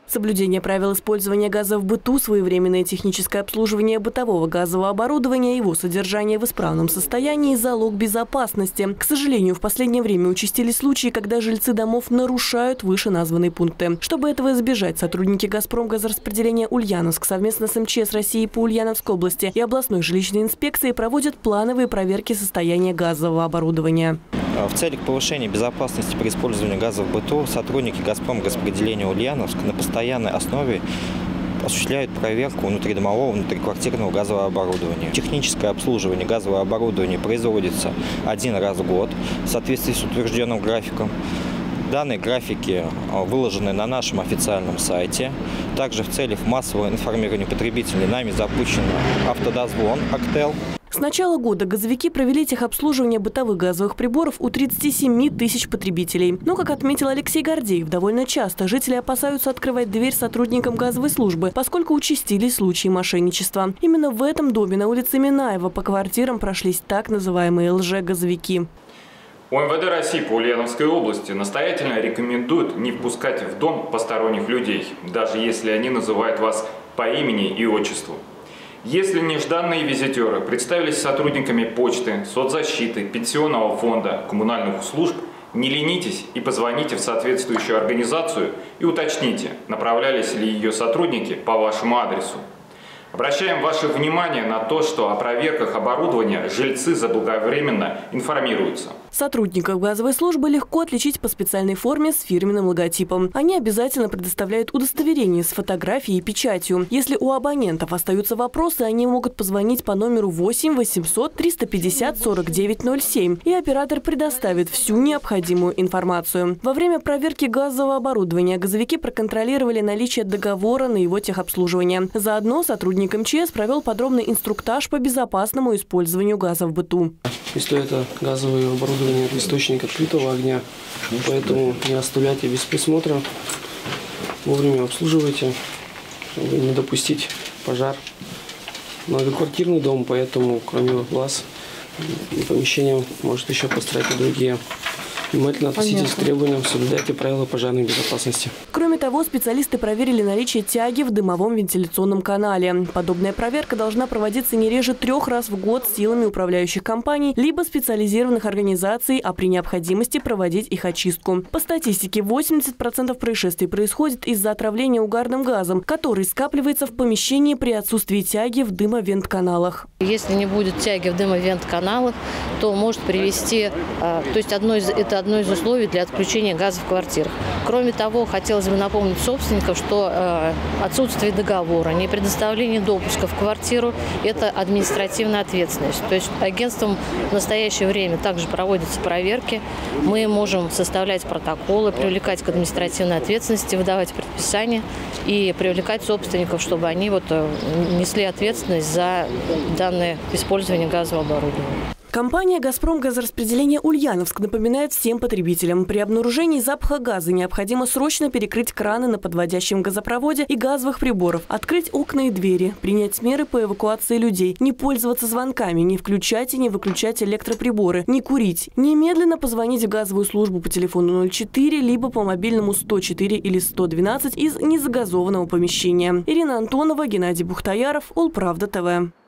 Соблюдение правил использования газа в быту, своевременное техническое обслуживание бытового газового оборудования, его содержание в исправном состоянии – залог безопасности. К сожалению, в последнее время участились случаи, когда жильцы домов нарушают вышеназванные пункты. Чтобы этого избежать, сотрудники «Газпромгазораспределения Ульяновск» совместно с МЧС России по Ульяновской области и областной жилищной инспекции проводят плановые проверки состояния газового оборудования. В целях повышения безопасности при использовании газа в быту сотрудники «Газпромгазораспределения Ульяновск» на постоянной основе осуществляют проверку внутридомового, внутриквартирного газового оборудования. Техническое обслуживание газового оборудования производится один раз в год в соответствии с утвержденным графиком. Данные графики выложены на нашем официальном сайте. Также в целях массового информирования потребителей нами запущен автодозвон «Актел». С начала года газовики провели техобслуживание бытовых газовых приборов у 37 тысяч потребителей. Но, как отметил Алексей Гордеев, довольно часто жители опасаются открывать дверь сотрудникам газовой службы, поскольку участились случаи мошенничества. Именно в этом доме на улице Минаева по квартирам прошлись так называемые лже-газовики. УМВД России по Ульяновской области настоятельно рекомендует не впускать в дом посторонних людей, даже если они называют вас по имени и отчеству. Если нежданные визитеры представились сотрудниками почты, соцзащиты, пенсионного фонда, коммунальных служб, не ленитесь и позвоните в соответствующую организацию и уточните, направлялись ли ее сотрудники по вашему адресу. Обращаем ваше внимание на то, что о проверках оборудования жильцы заблаговременно информируются. Сотрудников газовой службы легко отличить по специальной форме с фирменным логотипом. Они обязательно предоставляют удостоверение с фотографией и печатью. Если у абонентов остаются вопросы, они могут позвонить по номеру 8 800 350 4907, и оператор предоставит всю необходимую информацию. Во время проверки газового оборудования газовики проконтролировали наличие договора на его техобслуживание. Заодно сотрудник МЧС провел подробный инструктаж по безопасному использованию газа в быту. Если это газовое оборудование, это источник открытого огня, поэтому не оставляйте без присмотра, вовремя обслуживайте, чтобы не допустить пожар. Многоквартирный дом, поэтому кроме вас помещения может еще пострадать и другие. Внимательно относитесь к требованиям, соблюдайте правила пожарной безопасности. Кроме того, специалисты проверили наличие тяги в дымовом вентиляционном канале. Подобная проверка должна проводиться не реже 3 раз в год силами управляющих компаний либо специализированных организаций, а при необходимости проводить их очистку. По статистике, 80% происшествий происходит из-за отравления угарным газом, который скапливается в помещении при отсутствии тяги в дымовент-каналах. Если не будет тяги в дымовент-каналах, то может привести, это одно из условий для отключения газа в квартирах. Кроме того, хотелось бы напомнить собственникам, что отсутствие договора, не предоставление допуска в квартиру – это административная ответственность. То есть агентством в настоящее время также проводятся проверки. Мы можем составлять протоколы, привлекать к административной ответственности, выдавать предписания и привлекать собственников, чтобы они несли ответственность за данное использование газового оборудования. Компания «Газпромгазораспределение Ульяновск» напоминает всем потребителям: при обнаружении запаха газа необходимо срочно перекрыть краны на подводящем газопроводе и газовых приборов, открыть окна и двери, принять меры по эвакуации людей, не пользоваться звонками, не включать и не выключать электроприборы, не курить, немедленно позвонить в газовую службу по телефону 04, либо по мобильному 104 или 112 из незагазованного помещения. Ирина Антонова, Геннадий Бухтаяров, Улправда ТВ.